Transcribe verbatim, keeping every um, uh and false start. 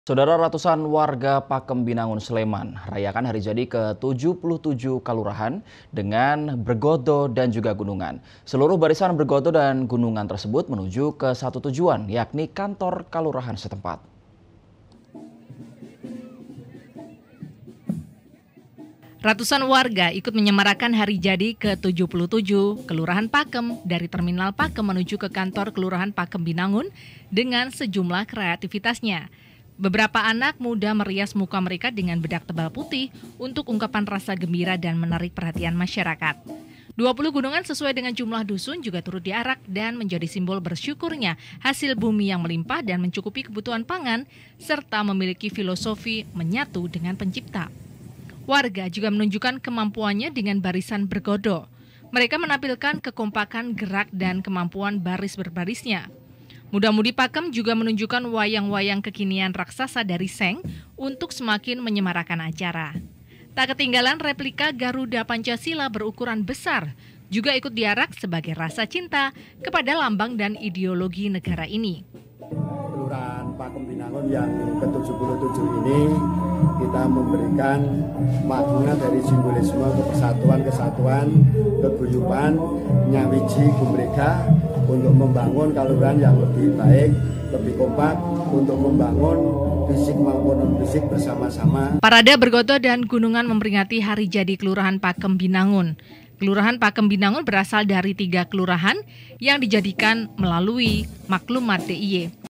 Saudara, ratusan warga Pakem Binangun, Sleman rayakan hari jadi ke tujuh puluh tujuh Kalurahan dengan bergodo dan juga gunungan. Seluruh barisan bergodo dan gunungan tersebut menuju ke satu tujuan, yakni kantor Kalurahan setempat. Ratusan warga ikut menyemarakan hari jadi ke tujuh puluh tujuh Kelurahan Pakem dari Terminal Pakem menuju ke kantor Kelurahan Pakem Binangun dengan sejumlah kreativitasnya. Beberapa anak muda merias muka mereka dengan bedak tebal putih untuk ungkapan rasa gembira dan menarik perhatian masyarakat. dua puluh gunungan sesuai dengan jumlah dusun juga turut diarak dan menjadi simbol bersyukurnya hasil bumi yang melimpah dan mencukupi kebutuhan pangan serta memiliki filosofi menyatu dengan pencipta. Warga juga menunjukkan kemampuannya dengan barisan bergodo. Mereka menampilkan kekompakan gerak dan kemampuan baris berbarisnya. Muda-mudi Pakem juga menunjukkan wayang-wayang kekinian raksasa dari Seng untuk semakin menyemarakan acara. Tak ketinggalan replika Garuda Pancasila berukuran besar juga ikut diarak sebagai rasa cinta kepada lambang dan ideologi negara ini. Kelurahan Pakem Binangun yang ke tujuh puluh tujuh ini kita memberikan makna dari simbolisme kepersatuan, kesatuan, keguyuban, nyawiji gumrega untuk membangun kalurahan yang lebih baik, lebih kompak, untuk membangun fisik maupun non-fisik bersama-sama. Parade bergodo dan gunungan memperingati hari jadi Kelurahan Pakem Binangun. Kelurahan Pakem Binangun berasal dari tiga kelurahan yang dijadikan melalui maklumat D I Y.